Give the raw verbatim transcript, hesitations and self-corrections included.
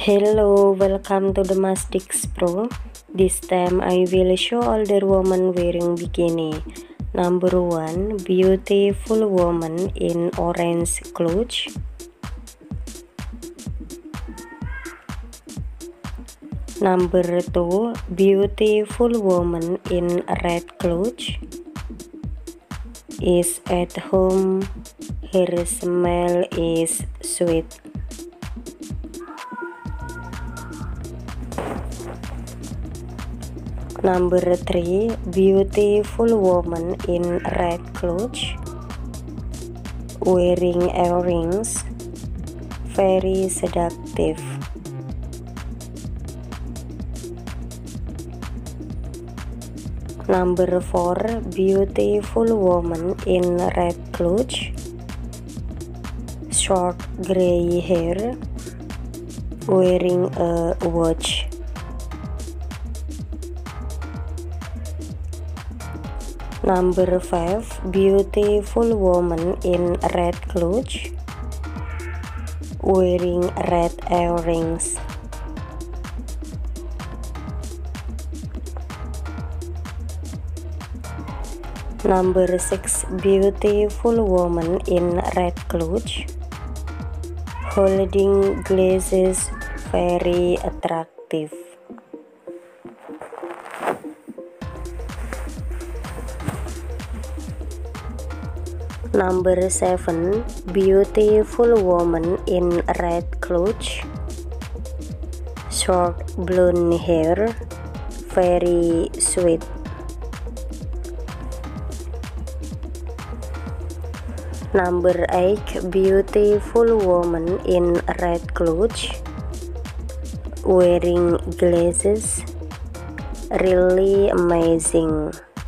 Hello, welcome to the Mastix Pro. This time I will show older woman wearing bikini. Number one, beautiful woman in orange clothes. Number two, beautiful woman in red clothes. Is at home. Her smell is sweet. Number three, beautiful woman in red clothes, wearing earrings, very seductive. Number four, beautiful woman in red clothes, short gray hair, wearing a watch. Number five, beautiful woman in red clothes, wearing red earrings. Number six, beautiful woman in red clothes, holding glasses, very attractive. Number seven, beautiful woman in red clothes, short blonde hair, very sweet. Number eight, beautiful woman in red clothes, wearing glasses, really amazing.